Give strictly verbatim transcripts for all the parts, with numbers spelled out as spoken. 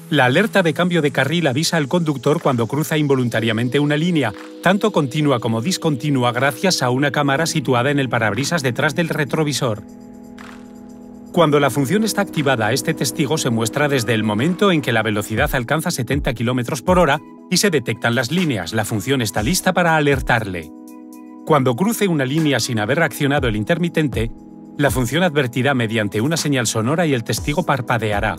La alerta de cambio de carril avisa al conductor cuando cruza involuntariamente una línea, tanto continua como discontinua, gracias a una cámara situada en el parabrisas detrás del retrovisor. Cuando la función está activada, este testigo se muestra desde el momento en que la velocidad alcanza setenta kilómetros por hora y se detectan las líneas. La función está lista para alertarle. Cuando cruce una línea sin haber reaccionado el intermitente, la función advertirá mediante una señal sonora y el testigo parpadeará.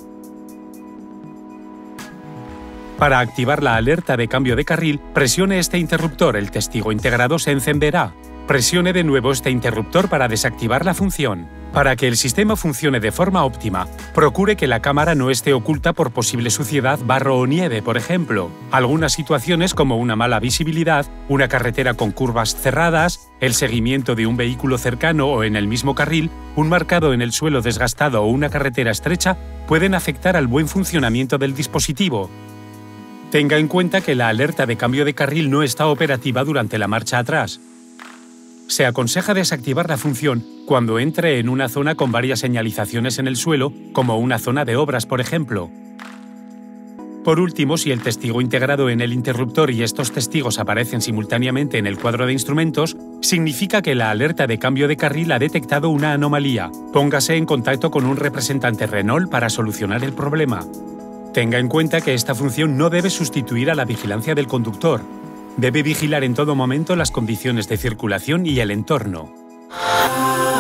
Para activar la alerta de cambio de carril, presione este interruptor, el testigo integrado se encenderá. Presione de nuevo este interruptor para desactivar la función. Para que el sistema funcione de forma óptima, procure que la cámara no esté oculta por posible suciedad, barro o nieve, por ejemplo. Algunas situaciones como una mala visibilidad, una carretera con curvas cerradas, el seguimiento de un vehículo cercano o en el mismo carril, un marcado en el suelo desgastado o una carretera estrecha pueden afectar al buen funcionamiento del dispositivo. Tenga en cuenta que la alerta de cambio de carril no está operativa durante la marcha atrás. Se aconseja desactivar la función cuando entre en una zona con varias señalizaciones en el suelo, como una zona de obras, por ejemplo. Por último, si el testigo integrado en el interruptor y estos testigos aparecen simultáneamente en el cuadro de instrumentos, significa que la alerta de cambio de carril ha detectado una anomalía. Póngase en contacto con un representante Renault para solucionar el problema. Tenga en cuenta que esta función no debe sustituir a la vigilancia del conductor. Debe vigilar en todo momento las condiciones de circulación y el entorno.